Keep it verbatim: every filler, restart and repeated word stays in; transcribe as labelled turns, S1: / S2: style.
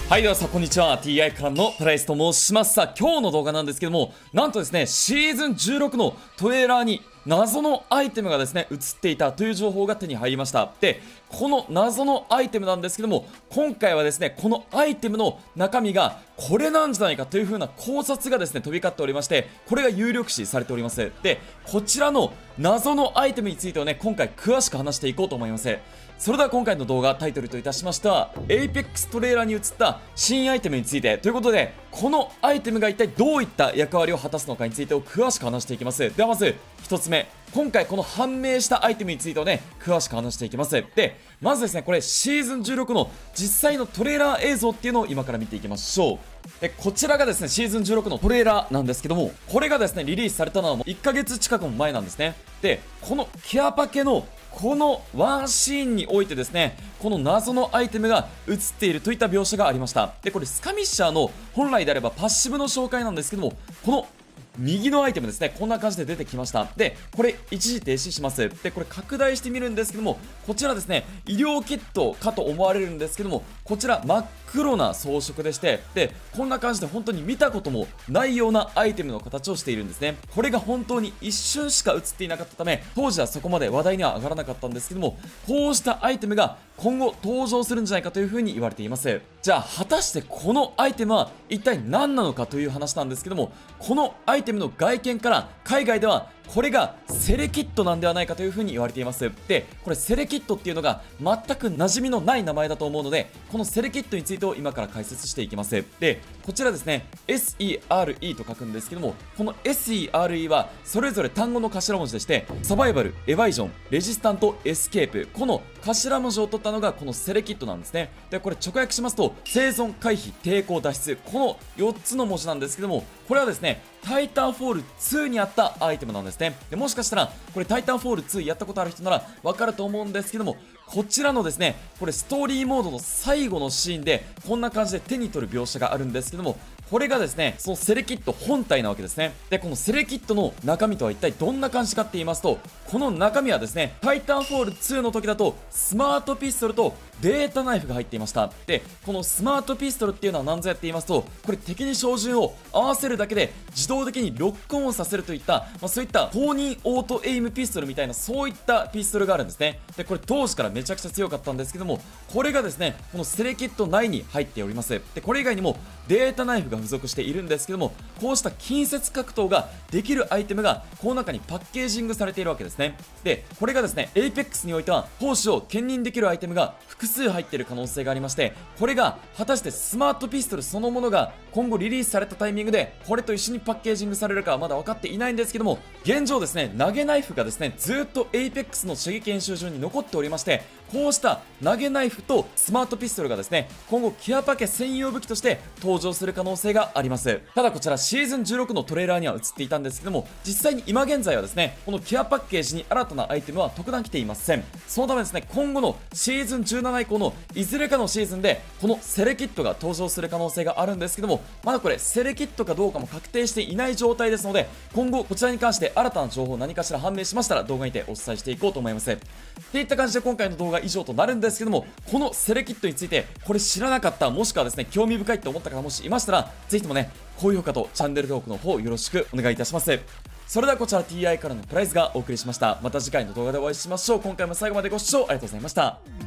S1: はい、ではさあ、こんにちは。ティーアイ からのプライスと申します。さあ、今日の動画なんですけども、なんとですね、シーズンじゅうろくのトレーラーに謎のアイテムがですね、映っていたという情報が手に入りました。で、この謎のアイテムなんですけども、今回はですね、このアイテムの中身がこれなんじゃないかという風な考察がですね、飛び交っておりまして、これが有力視されております。で、こちらの謎のアイテムについてはね、今回詳しく話していこうと思います。それでは今回の動画、タイトルといたしました エイペックス トレーラーに映った新アイテムについてということで、このアイテムが一体どういった役割を果たすのかについてを詳しく話していきます。ではまずひとつめ、今回この判明したアイテムについてをね、詳しく話していきます。で、まずですね、これシーズンじゅうろくの実際のトレーラー映像っていうのを今から見ていきましょう。で、こちらがですね、シーズンじゅうろくのトレーラーなんですけども、これがですね、リリースされたのはもういっかげつ近くも前なんですね。で、このケアパケのこのワンシーンにおいてですね、この謎のアイテムが映っているといった描写がありました。で、これスカミッシャーの本来であればパッシブの紹介なんですけども、この右のアイテムですね、こんな感じで出てきました。で、これ一時停止します。で、これ拡大してみるんですけども、こちらですね、医療キットかと思われるんですけども、こちら真っ黒な装飾でして、で、こんな感じで本当に見たこともないようなアイテムの形をしているんですね。これが本当に一瞬しか映っていなかったため、当時はそこまで話題には上がらなかったんですけども、こうしたアイテムが今後登場するんじゃないかというふうに言われています。じゃあ、果たしてこのアイテムは一体何なのかという話なんですけども、このアイテムの外見から海外ではこれがセレキットなんではないかというふうに言われています。で、これセレキットっていうのが全く馴染みのない名前だと思うので、このセレキットについてを今から解説していきます。で、こちらですね、エスイーアールイー と書くんですけども、この エスイーアールイー はそれぞれ単語の頭文字でして、サバイバル、エバイジョン、レジスタント、エスケープ、この頭文字を取ったのがこのセレキットなんですね。で、これ直訳しますと、生存、回避、抵抗、脱出、このよっつの文字なんですけども、これはですね、タイタンフォールツーにあったアイテムなんですね。で、もしかしたらこれタイタンフォールツーやったことある人ならわかると思うんですけども、こちらのですね、これストーリーモードの最後のシーンでこんな感じで手に取る描写があるんですけども、これがですね、そのセレキット本体なわけですね。で、このセレキットの中身とは一体どんな感じかって言いますと、この中身はですね、タイタンフォールツーの時だとスマートピストルとデータナイフが入っていました。で、このスマートピストルっていうのは何ぞやって言いますと、これ敵に照準を合わせるだけで自動的にロックオンさせるといった、まあ、そういった公認オートエイムピストルみたいな、そういったピストルがあるんですね。で、これ当時からめちゃくちゃ強かったんですけども、これがですね、このセレキット内に入っております。で、これ以外にもデータナイフが付属しているんですけども、こうした近接格闘ができるアイテムがこの中にパッケージングされているわけですね。で、これがですね、エイペックスにおいては攻守を兼任できるアイテムが複数入っている可能性がありまして、これが果たしてスマートピストルそのものが今後リリースされたタイミングでこれと一緒にパッケージングされるかはまだ分かっていないんですけども、現状ですね、投げナイフがですね、ずっとエイペックスの射撃演習場に残っておりまして、こうした投げナイフとスマートピストルがですね、今後ケアパケ専用武器として登場する可能性があります。ただこちらシーズンじゅうろくのトレーラーには映っていたんですけども、実際に今現在はですね、このケアパッケージに新たなアイテムは特段来ていません。そのためですね、今後のシーズンじゅうなな以降のいずれかのシーズンでこのセレキットが登場する可能性があるんですけども、まだこれセレキットかどうかも確定していない状態ですので、今後こちらに関して新たな情報何かしら判明しましたら動画にてお伝えしていこうと思います。っていった感じで今回の動画以上となるんですけども、このセレキットについてこれ知らなかった、もしくはですね興味深いと思った方もしいましたら、ぜひともね高評価とチャンネル登録の方よろしくお願いいたします。それではこちら ティーアイ からのプライズがお送りしました。また次回の動画でお会いしましょう。今回も最後までご視聴ありがとうございました。